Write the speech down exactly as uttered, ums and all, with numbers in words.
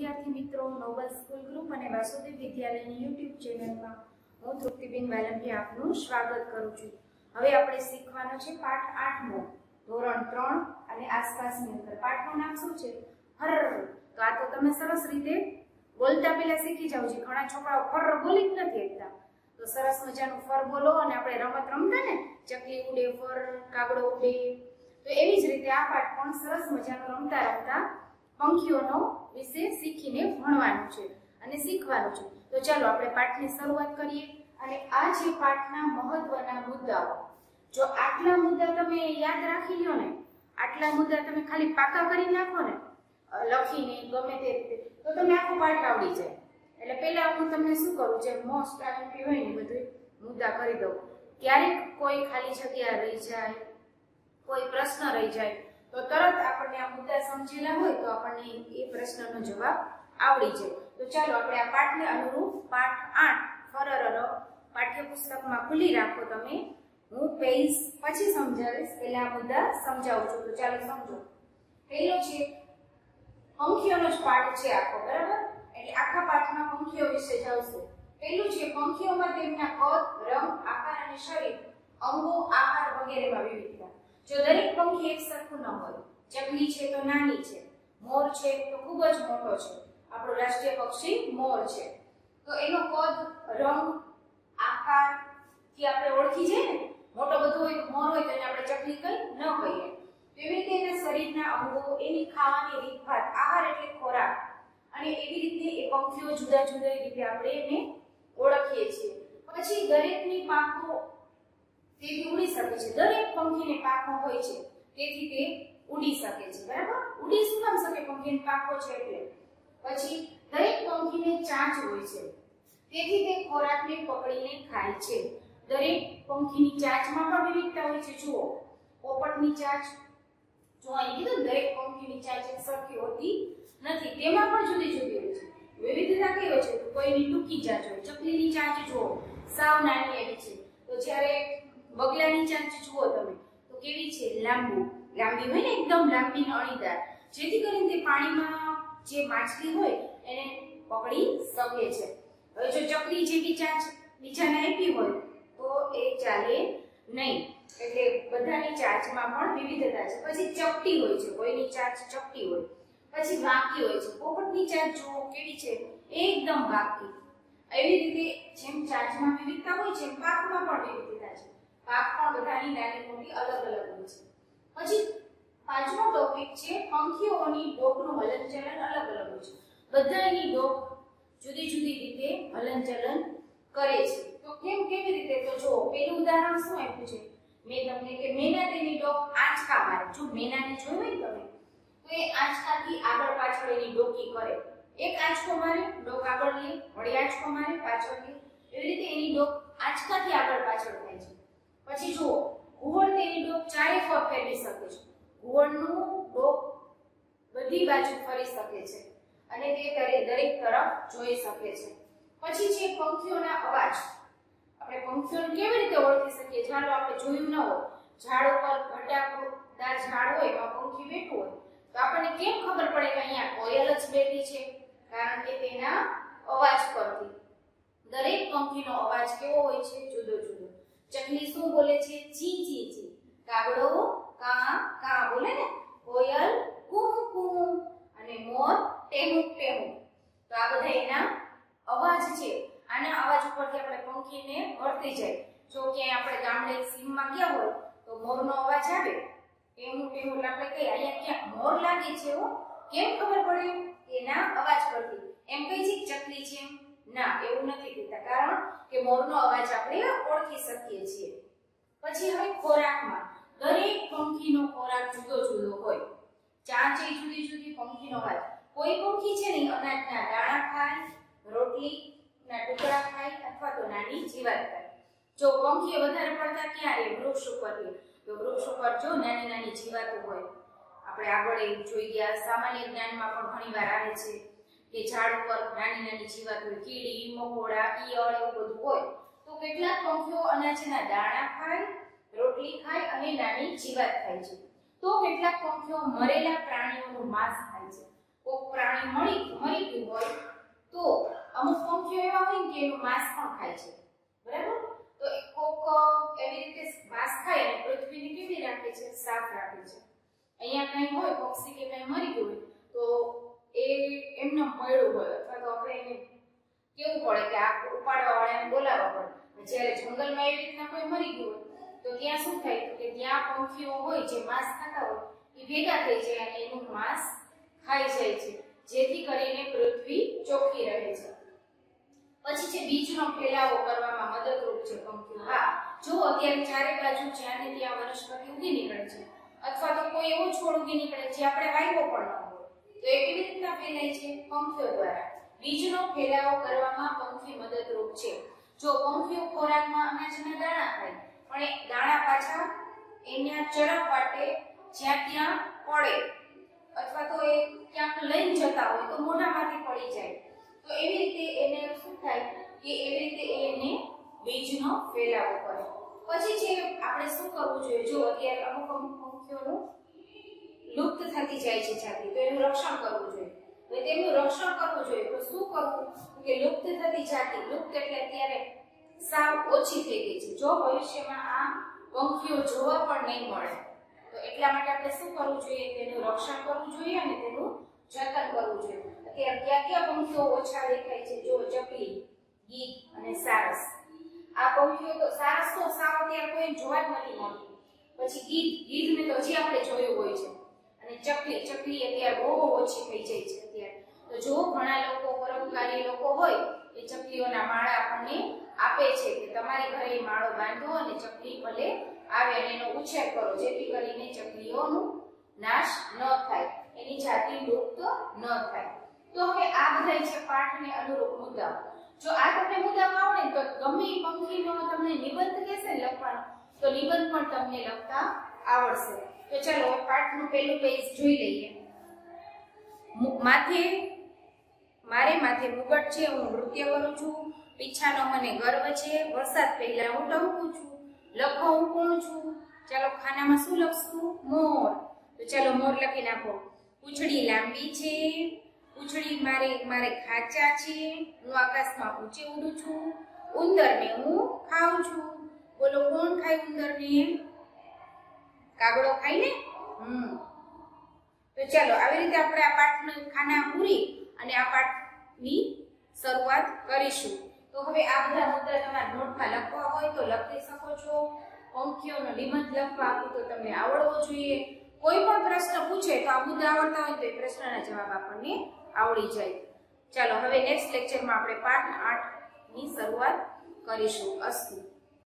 વિદ્યાર્થી મિત્રો, Nobel school group અને વાસુદેવ વિદ્યાલયની યુટ્યુબ ચેનલમાં હું તૃપ્તિબેન વાલંબી આપનું સ્વાગત કરું છું। હવે આપણે શીખવાનો છે પાઠ આઠમો, ધોરણ ત્રણ અને આસપાસની અંદર। પાઠનું નામ શું છે? ફર। તો આ તો તમે સરસ રીતે બોલતા પહેલા શીખી જાવ છો। ઘણા છોકરાઓ ફર બોલી જ નથી શકતા, તો સરસ મજાનું ફર બોલો। અને આપણે રમત રમતા ને, ચકલી ઉડે ફર, કાગડો ઉડે, તો એવી જ રીતે આ પાઠ પણ સરસ મજાનું રમતા રમતા પંખીઓનો વિશે શીખીને ભણવાનું છે અને શીખવાનું છે। તો ચાલો આપણે પાઠની શરૂઆત કરીએ। અને આ છે પાઠના મહત્વના મુદ્દાઓ। જો આટલા મુદ્દા તમે યાદ રાખી લ્યો ને, આટલા મુદ્દા તમે ખાલી પાકા કરી નાખો ને લખીને ગમે તે રીતે, તો તમને આખો પાઠ આવડી જાય। એટલે પહેલા હું તમને શું કરું છે, મોસ્ટ આઈએમપી હોય ને બધું મુદ્દા કરી દઉં। ક્યારેક કોઈ ખાલી જગ્યા રહી જાય, કોઈ પ્રશ્ન રહી જાય, તો તરત આપણને આ મુદ્દા સમજેલા હોય તો આપણને એ પ્રશ્નનો જવાબ આવડી જાય। તો ચાલો આપણે આ પાઠને અનુરૂપ પાઠ આઠ ફરર પાઠ્યપુસ્તકમાં ખુલ્લી રાખો તમે। હું પેજ પછી સમજાવીશ, પહેલા આ મુદ્દા સમજાવું છું। તો ચાલો સમજો। પહેલો છે પંખીઓનો જ પાઠ છે આખો, બરાબર? એટલે આખા પાઠમાં પંખીઓ વિશે જ આવશે। પહેલું છે પંખીઓમાં તેમના કદ, રંગ, આકાર અને શરીર, અંગો, આહાર વગેરેમાં વિવિધતા। જો દરેક પંખી એક સરખું ન હોય, ચકલી છે તો નાની છે, મોર છે તો ખૂબ જ મોટો છે, આપણો રાષ્ટ્રીય પક્ષી મોર છે, તો એનો કદ, રંગ, આકાર થી આપણે ઓળખી જઈએ ને। મોટો બધો હોય મોર હોય તો એને આપણે ચકલી કઈ ન કહીએ। એવી રીતે એના શરીરના અંગો, એની ખાવાની રીતભાત, આહાર એટલે ખોરાક, અને એવી રીતે એ પંખીઓ જુદા જુદા રીતે આપણે એને ઓળખીએ છીએ। પછી દરેકની પાંખો તેથી ઉડી શકે છે, દરેક પંખીને પાંખો હોય છે તેથી તે ઉડી શકે છે, બરાબર? ઉડી શું કામ શકે? પંખીની પાંખો છે એટલે। પછી દરેક પંખીને ચાંચ હોય છે તેથી તે ખોરાકને પકડીને ખાય છે। દરેક પંખીની ચાંચમાં પણ વિવિધતા હોય છે। જુઓ, પોપટની ચાંચ, જો અહીં કીધું દરેક પંખીની ચાંચ એક સરખી હોતી નથી, તેમાં પણ જુદી જુદી હોય છે। વિવિધતા કઈ હોય છે? કોઈની ટૂંકી ચાંચ હોય, ચકલીની ચાંચ જુઓ સાવ નાની એવી છે, તો જ્યારે બગલાની ચાંચ જુઓ તમે તો કેવી છે? લાંબુ લાંબી હોય ને, એકદમ લાંબી ને અણીદાર, જેથી કરીને તે પાણીમાં જે માછલી હોય એને પકડી શકે છે। હવે જો ચકલી જેવી ચાંચ બીજાને આપી હોય તો એ ચાલે નહીં, એટલે બધાની ચાંચમાં પણ વિવિધતા છે। પછી ચપટી હોય છે, કોઈની ચાંચ ચપટી હોય, પછી વાંકી હોય છે। પોપટની ચાંચ જુઓ કેવી છે? એકદમ વાંકી। એવી રીતે જેમ ચાંચમાં વિવિધતા હોય છે, એમ પાંખમાં પણ વિવિધતા છે। પાંખ પણ બધાની નાની મોટી અલગ અલગ હોય છે। પછી પાંચમો ટોપિક છે પંખીઓની ડોકનું હલનચલન અલગ અલગ હોય છે। બધાની ડોક જુદી જુદી રીતે હલનચલન કરે છે। તો કેમ, કેવી રીતે? તો જો પેલું ઉદાહરણ શું આપ્યું છે મેં તમને, કે મેના તેની ડોક આંચકા મારે। જો મેનાને જોઈ હોય તમે તો એ આંચકાથી આગળ પાછળ એની ડોકી કરે, એક આંચકો મારે, ડોક આગળ લે, વળી આંચકો મારે, પાછળ લે, એવી રીતે એની ડોક આંચકાથી આગળ પાછળ થાય છે। પછી જુઓ, ઘુવડ તેની ડોક ચારે ફર ફેરવી શકે છે। ઘુવડનું ડોક બધી બાજુ ફરી શકે છે અને તે દરેક તરફ જોઈ શકે છે। પછી છે પંખીઓના અવાજ। આપણે પંખીઓને કેવી રીતે ઓળખી શકીએ? ચાલો આપણે જોયું ન હોય, ઝાડ ઉપર ઘટાદાર ઝાડ હોય, એમાં પંખી બેઠું હોય, તો આપણને કેમ ખબર પડે કે અહીંયા કોયલ જ બેઠી છે? કારણ કે તેના અવાજ પરથી। દરેક પંખીનો અવાજ કેવો હોય છે? જુદો જુદો। ચકલી શું બોલે છે? ચી ચી ચી। કાગડો કા કા બોલે ને, કોયલ કુમ કુમ, અને મોર ટેમુક ટેમુક। તો આ બધા એના અવાજ છે। આના અવાજ ઉપરથી આપણે પંખીને ઓળખી જાય। જો ક્યાંય આપણે ગામડે સીમમાં ગયા હોય તો મોરનો અવાજ આવે, ટેમુક ટેમુક, આપણે કહીએ અહીંયા ક્યાંક મોર લાગે છે હો, કેમ ખબર પડે? એના અવાજ પરથી। એમ કહી છે ચકલી છે? ના, એવું નથી કહેતા, કારણ કે મોરનો અવાજ આપણે ઓળખી શકીએ છીએ। પછી હવે ખોરાકમાં દરેક પંખીનો ખોરાક જુદો જુદો હોય। ચાંચે જુદી જુદી, પંખીનો અવાજ, કોઈ પંખી છે ને અનાજના દાણા ખાય, રોટલીના ટુકડા ખાય, અથવા તો નાની જીવાત ખાય। જો પંખીઓ વધારે પડતા ક્યાં રહે? વૃક્ષ ઉપર રહે, તો વૃક્ષ ઉપર જો નાની નાની જીવાતો હોય, આપણે આગળ એવું જોઈ ગયા, સામાન્ય જ્ઞાનમાં પણ ઘણી વાર આવે છે કે ઝાડ ઉપર નાની નાની જીવાત હોય, કીડી, મકોડા, ઈયળ, એવું બધું હોય। તો કેટલાક પંખીઓ અનાજના દાણા ખાય, રોટલી ખાય અને નાની જીવાત ખાય છે, તો કેટલાક પંખીઓ મરેલા પ્રાણીઓનું માંસ ખાય છે। કોઈક પ્રાણી મરી મરી ગયું હોય તો અમુક પંખીઓ એવા હોય કે એનું માંસ પણ ખાય છે, બરાબર? તો એક કોક એવી રીતે માંસ ખાય અને પૃથ્વીને કેવી રાખે છે? સાફ રાખે છે. અહીંયા કંઈ હોય પક્ષી કે કંઈ મરી ગયું હોય તો એ એમને મળ્યું હોય અથવા તો આપણે એને કેવું પડે કે આ ઉપાડવા વાળાને બોલાવવા પડે. જ્યારે જંગલમાં એવી રીતના કોઈ મરી ગયું હોય તો ત્યાં શું થાય કે ત્યાં પંખીઓ હોય જે માંસ ખાતા હોય એ ભેગા થઈ જાય અને એનું માંસ ખાઈ જાય છે, જેથી કરીને પૃથ્વી ચોખ્ખી રહે છે. પછી છે બીજનો ફેલાવો કરવામાં મદદરૂપ છે પંખીઓ. હા, જો અત્યારે ચારે બાજુ જ્યાં ને ત્યાં વનસ્પતિ ઉગી નીકળે છે અથવા તો કોઈ એવો છોડ ઉગી નીકળે જે આપણે વાવ્યો પણ ન હોય તો એ કેવી રીતના ફેલાય છે? પંખીઓ દ્વારા. બીજનો ફેલાવો કરવામાં પંખી મદદરૂપ છે. જો પંખીઓ ખોરાકમાં અનાજના દાણા ખાય પણ એ દાણા પાછા એના ચરક વાટે જ્યાં ત્યાં પડે અથવા તો એ ક્યાંક લઈને જતા હોય તો મોઢામાંથી પડી જાય તો એવી રીતે એને શું થાય કે એવી રીતે એને બીજનો ફેલાવો કરે. પછી છે આપણે શું કરવું જોઈએ? જો અત્યારે અમુક અમુક પંખીઓનું લુપ્ત થતી જાય છે જાતિ, તો એનું રક્ષણ કરવું જોઈએ. હવે તેમનું રક્ષણ કરવું જોઈએ તો શું કરવું કે લુપ્ત થતી જાતિ, લુપ્ત એટલે અત્યારે સાવ ઓછી થઈ ગઈ છે, જો ભવિષ્યમાં આ પંખીઓ જોવા પણ નહીં મળે તો એટલા માટે આપણે શું કરવું જોઈએ? તેનું રક્ષણ કરવું જોઈએ અને તેનું જતન કરવું જોઈએ. અત્યારે કયા કયા પંખીઓ ઓછા દેખાય છે? જો ચકલી, ગીધ અને સારસ. આ પંખીઓ તો સારસ તો સાવ અત્યારે કોઈ જોવા જ નથી મળતું. પછી ગીધ, ગીધને તો હજી આપણે જોયું હોય છે. અને ચકલી, ચકલી અત્યારે બહુ ઓછી થઈ જાય છે અત્યારે. તો જો ઘણા લોકો પરોપકારી લોકો હોય એ ચકલીઓના માળા આપણને આપે છે કે તમારી ઘરે માળો બાંધો અને ચકલી ભલે આવે અને એનો ઉછેર કરો જેથી કરીને ચકલીઓનો નાશ ન થાય, એની જાતિ લુપ્ત ન થાય. તો હવે આ બધા છે પાઠને અનુરૂપ મુદ્દા. જો આ તમને મુદ્દા આવડે તો ગમે એ પંખીનો તમને નિબંધ કહેશે લખવાનો તો નિબંધ પણ તમને લખતા આવડશે. તો ચાલો પાઠનું પહેલું પેજ જોઈ લઈએ. માથે મારે માથે મુગટ છે, હું નૃત્ય કરું છું. પીછાનો મને ગર્વ છે, વરસાદ પહેલા હું ટહુકું છું. લખો હું કોણ છું? ચાલો ખાનામાં શું લખશું? મોર. તો ચાલો મોર લખી નાખો. પૂંછડી લાંબી છે, પૂંછડી મારે મારે ખાચા છે, હું આકાશમાં ઊંચે ઉડું છું. ઉંદરને હું ખાઉં છું. બોલો કોણ ખાય ઉંદરને? કાગડો ખાય ને? હમ તો ચાલો આવી રીતે આપણે આ પાઠના ખાના પૂરી અને આ પાઠની શરૂઆત કરીશું. તો હવે આ બધા મુદ્દા તમારા નોટમાં લખવા હોય તો લખી શકો છો. પંખીઓનો નિબંધ લખવા આપું તો તમને આવડવો જોઈએ. કોઈ પણ પ્રશ્ન પૂછે તો આ મુદ્દા આવડતા હોય તો એ પ્રશ્નના જવાબ આપણને આવડી જાય. ચાલો હવે નેક્સ્ટ લેક્ચરમાં આપણે પાઠ આઠ ની શરૂઆત કરીશું. અસ્તુ.